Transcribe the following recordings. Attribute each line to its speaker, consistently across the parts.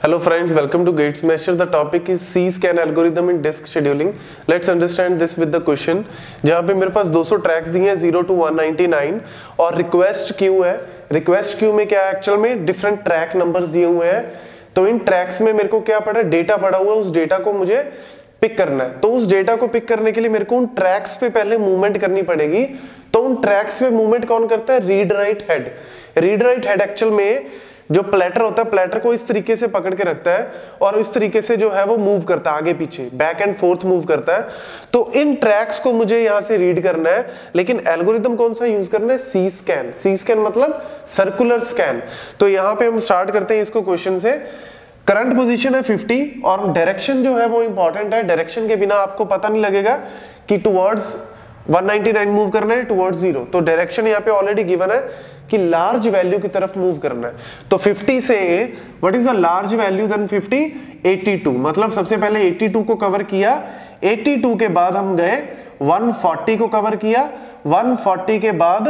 Speaker 1: Hello friends, welcome to GateSmasher. The topic is C-scan algorithm in disk scheduling. Let's understand this with the question. जहाँ पे मेरे पास 200 tracks दिए हैं 0 to 199 और request queue है. Request queue में क्या है, एक्चुअल में डिफरेंट ट्रैक नंबर्स दिए हुए हैं. तो इन ट्रैक्स में मेरे को क्या पड़ा, डेटा पड़ा हुआ है, उस डेटा को मुझे पिक करना है. तो उस डेटा को पिक करने के लिए मेरे को उन ट्रैक्स पे पहले मूवमेंट करनी पड़ेगी. तो उन ट्रैक्स पे मूवमेंट कौन करता है, read write head. Read write head actual में जो प्लेटर होता है, प्लेटर को इस तरीके से पकड़ के रखता है और इस तरीके से जो है वो मूव करता है, आगे पीछे बैक एंड फोर्थ मूव करता है. तो इन ट्रैक्स को मुझे यहां से रीड करना है, लेकिन एल्गोरिथम कौन सा यूज करना है, सी स्कैन. सी स्कैन मतलब सर्कुलर स्कैन. तो यहां पे हम स्टार्ट करते हैं इसको क्वेश्चन से. करंट पोजीशन है 50 और डायरेक्शन जो है वो इंपॉर्टेंट है. डायरेक्शन के बिना आपको पता नहीं लगेगा कि टुवर्ड्स 199 मूव करना है टुवर्ड्स 0. तो डायरेक्शन यहाँ पे ऑलरेडी गिवन है कि लार्ज वैल्यू की तरफ मूव करना है. तो 50 से what is the large value then 50, 82. मतलब सबसे पहले 82 को कवर किया, 82 के बाद हम गए 140 को कवर किया, 140 के बाद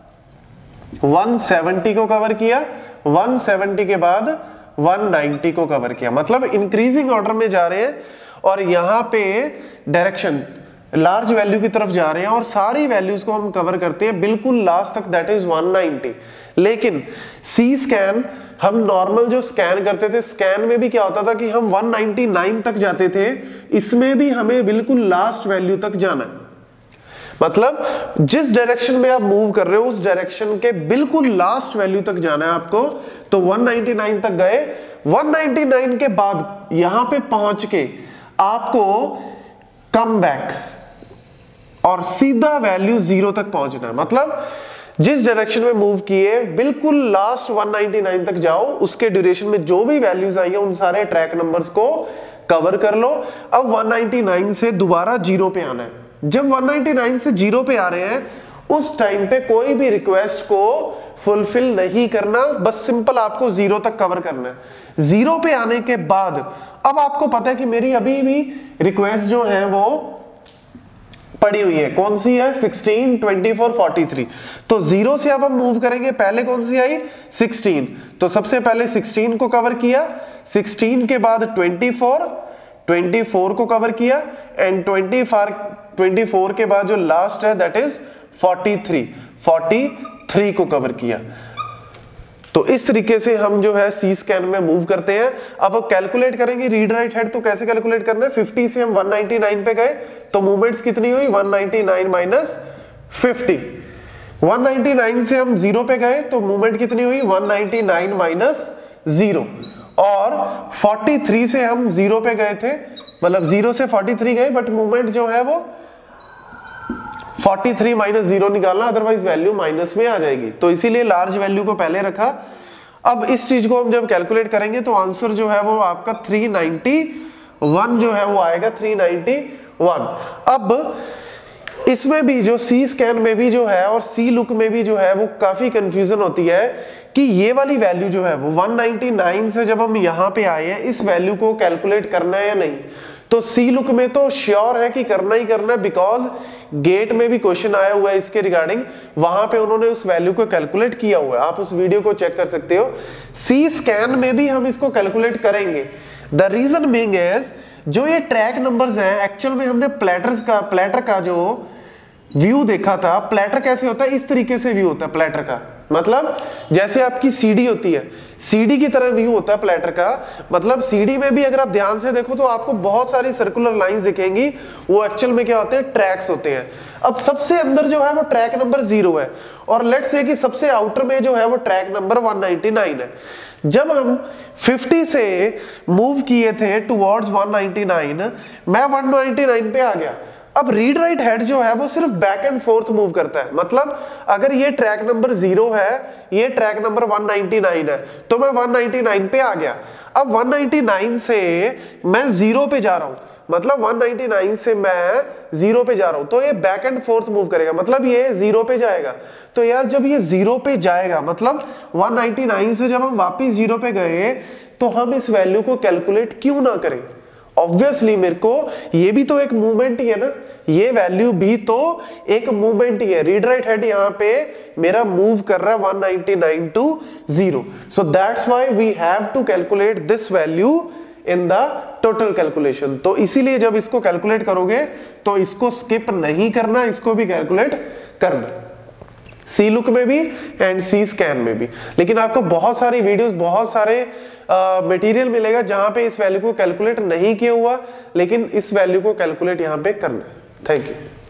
Speaker 1: 170 को कवर किया, 170 के बाद 190 को कवर किया. मतलब इंक्रीजिंग ऑर्डर में जा रहे हैं और यहां पे डायरेक्शन लार्ज वैल्यू की तरफ जा रहे हैं और सारी वैल्यूज को हम कवर करते हैं बिल्कुल लास्ट तक, दैट इज 190. लेकिन सी स्कैन हम नॉर्मल जो स्कैन करते थे, स्कैन में भी क्या होता था कि हम 199 तक जाते थे, इसमें भी हमें बिल्कुल लास्ट वैल्यू तक जाना है. मतलब जिस डायरेक्शन में आप मूव कर रहे हो उस डायरेक्शन के बिल्कुल लास्ट वैल्यू तक जाना है आपको. तो 199 तक गए, 199 के बाद यहां पे पहुंच के आपको कम बैक और सीधा वैल्यू 0 तक पहुंचना है. मतलब जिस डायरेक्शन में मूव किए बिल्कुल लास्ट 199 तक जाओ, उसके ड्यूरेशन में जो भी वैल्यूज आई है उन सारे ट्रैक नंबर्स को कवर कर लो. अब 199 से दोबारा 0 पे आना है. जब 199 से 0 पे आ रहे हैं उस टाइम पे कोई भी रिक्वेस्ट को फुलफिल नहीं करना, बस सिंपल आपको 0 तक कवर करना है. 0 पे आने के बाद अब आपको पता है कि मेरी अभी भी रिक्वेस्ट जो है वो पड़ी हुई है. कौन सी है, 16, 24, 43. तो 0 से अब हम मूव करेंगे. पहले कौन सी आई, 16. तो सबसे पहले 16 को कवर किया, 16 के बाद 24 को कवर किया एंड 24 के बाद जो लास्ट है दैट इज 43 को कवर किया. तो इस तरीके से हम जो है सी स्कैन में मूव करते हैं. अब कैलकुलेट करेंगे रीड राइट हेड. तो कैसे कैलकुलेट करना है, 50 से हम 199 पे गए तो मूवमेंट्स कितनी हुई, 199 माइनस 50. 199 से हम 0 पे गए तो मूवमेंट कितनी हुई, 199 माइनस 0. और 43 से हम 0 पे गए थे, मतलब 0 से 43 गए बट मूवमेंट जो है वो 43 माइनस 0 निकालना, अदरवाइज वैल्यू माइनस में आ जाएगी. तो इसीलिए लार्ज वैल्यू को पहले रखा. अब इस चीज को हम जब कैलकुलेट करेंगे तो आंसर जो है वो आपका 391 जो है वो आएगा, 391. अब इसमें भी जो सी स्कैन में भी जो है और सी लुक में भी जो है वो काफी कंफ्यूजन होती है कि ये वाली वैल्यू जो है वो 199 से जब हम यहां पे आए हैं इस वैल्यू को कैलकुलेट करना है या नहीं. तो सी लुक में तो श्योर है कि करना ही करना है, बिकॉज गेट में भी क्वेश्चन आया हुआ है इसके रिगार्डिंग. वहां पे उन्होंने उस वैल्यू को कैलकुलेट किया हुआ है, आप उस वीडियो को चेक कर सकते हो. सी स्कैन में भी हम इसको कैलकुलेट करेंगे. द रीजन बीइंग इज जो ये ट्रैक नंबर्स हैं, एक्चुअल में हमने प्लेटर का जो व्यू देखा था. प्लेटर कैसे होता है, इस तरीके से व्यू होता है प्लेटर का. मतलब जैसे आपकी सीडी होती है, सीडी की तरह व्यू होता है प्लेटर का. मतलब सीडी में भी अगर आप ध्यान से देखो तो आपको बहुत सारी सर्कुलर लाइंस दिखेंगी, वो एक्चुअल में क्या होते हैं, ट्रैक्स होते हैं. अब सबसे अंदर जो है वो ट्रैक नंबर 0 है और लेट्स से कि सबसे आउटर में जो है वो ट्रैक नंबर 199 है. जब हम 50 से मूव किए थे टुवर्ड्स 199, मैं 199 पे आ गया. अब रीड राइट हेड जो है वो सिर्फ बैक एंड फोर्थ मूव करता है. मतलब अगर ये ट्रैक नंबर 0 है, ये ट्रैक नंबर 199 है, तो मैं 199 पे आ गया. अब 199 से मैं 0 पे जा रहा हूं, मतलब 199 से मैं 0 पे जा रहा हूं, तो ये बैक एंड फोर्थ मूव करेगा, मतलब ये 0 पे जाएगा. तो यार जब ये 0 पे जाएगा, मतलब 199 से जब हम वापिस 0 पे गए तो हम इस वैल्यू को कैलकुलेट क्यों ना करें. ऑब्वियसली मेरे को ये भी तो एक मूवमेंट ही है ना, ये वैल्यू भी तो एक मूवमेंट ही है. रीड राइट हेड यहाँ पे मेरा मूव कर रहा है 199 to 0. So that's why we have to calculate this value in the total calculation. तो इसीलिए जब इसको कैलकुलेट करोगे तो इसको स्किप नहीं करना, इसको भी कैलकुलेट करना, सी लुक में भी एंड सी स्कैन में भी. लेकिन आपको बहुत सारी वीडियोस, बहुत सारे मटेरियल मिलेगा जहां पे इस वैल्यू को कैलकुलेट नहीं किया हुआ, लेकिन इस वैल्यू को कैलकुलेट यहां पे करना है. Thank you.